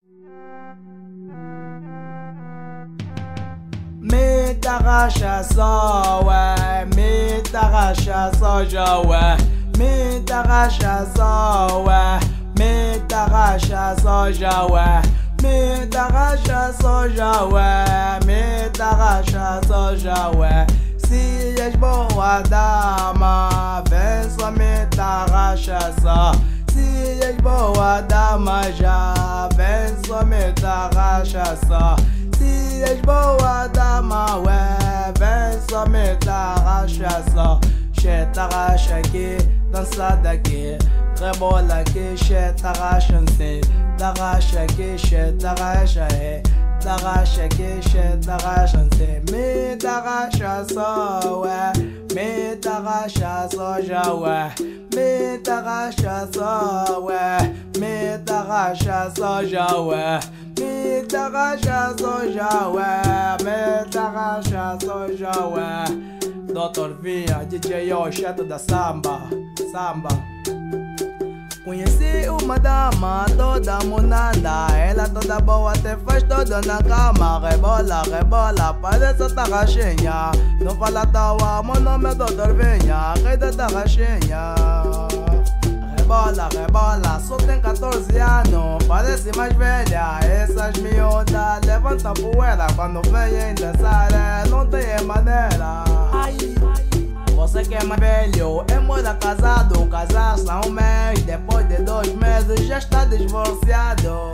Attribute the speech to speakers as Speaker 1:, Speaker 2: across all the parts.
Speaker 1: Muita cachaça, ué, muita cachaça já, ué, muita cachaça, ué, muita cachaça já, ué, muita cachaça já, ué, muita cachaça já, ué. Se és boa dama, vem só muita cachaça. Se és boa dama já, vem só muita cachaça. Se és boa dama, ué, vem só muita cachaça. Cheta racha aqui, dança daqui, rebola aqui, cheta racha assim. Da racha aqui, cheta racha é. Da racha aqui, cheta racha assim. Me dá cachaça, ué, me dá cachaça já, ué. Me dá cachaça, ué, me dá cachaça já, ué. Me dá cachaça já, ué, me dá cachaça já, ué. Dr. Vinha, DJ O, chato da samba, samba. Conheci uma dama toda monada, ela toda boa, até faz toda na cama. Rebola, rebola, parece a tarraxinha. Não fala taua, meu nome é Dr. Vinha, rei da tarraxinha. Rebola, rebola, só tem 14 anos, parece mais velha. Essas miúdas levantam poeira quando vêm dançar, não tem maneira. Você que é mais velho, é moda casado, casar-se há um mês, depois de 2 meses já está divorciado.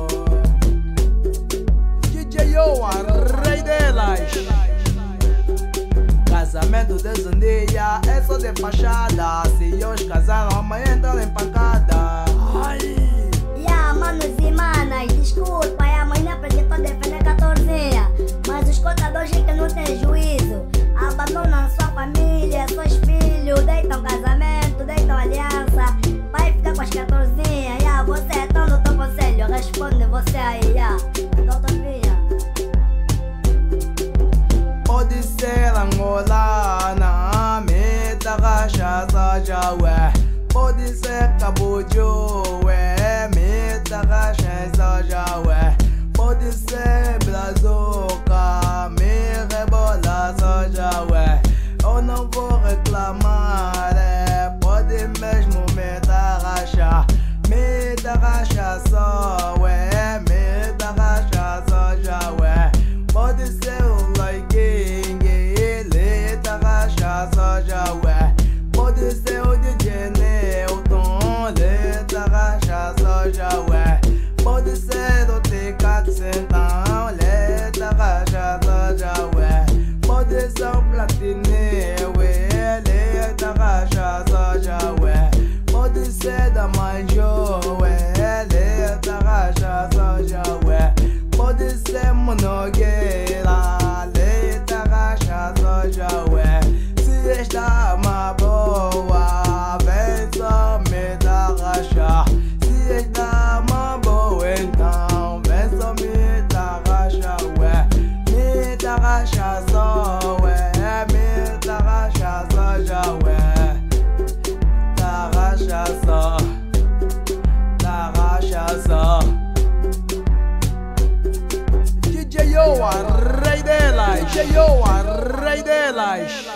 Speaker 1: DJ Yoa, rei delas. Casamento de um dia é só de fachada, se hoje casaram amanhã entram em pancada.
Speaker 2: Manos e manas, desculpa, é amanhã porque tô defendendo 14. Mas os contadores que não tem juízo abandonam sua família, seus filhos, deitam casamento, deitam aliança, vai ficar com as 14. Você é tão no teu conselho, responde você aí, Doutor Vinha.
Speaker 1: Pode ser angolana, me dá cachaça já, ué. Pode ser cabujo, ué, me dá cachaça já, ué. Pode ser brazuca, me rebola só já, ué. Eu não vou reclamar, pode mesmo me dar racha. Me dá cachaça, ué, me dá cachaça já, ué. Pode ser o Laiking, ele dá cachaça já, ué. Pode ser o DJ Newton, ele dá cachaça já, ué. Pode ser o Ticax então, ele dá cachaça já, ué. Pode ser o Platineu, ele dá cachaça já, ué. Pode ser da Manjo, ele dá cachaça já, ué. Pode ser Monogueira, ele dá cachaça já, ué. Se está uma boa, vem só me dar racha. Se está uma boa, então vem só me dar racha, ué. Me dá cachaça, ué, me dá cachaça já, ué. Dá cachaça, dá cachaça. DJ Yoa, rei delas, DJ Yoa, rei delas.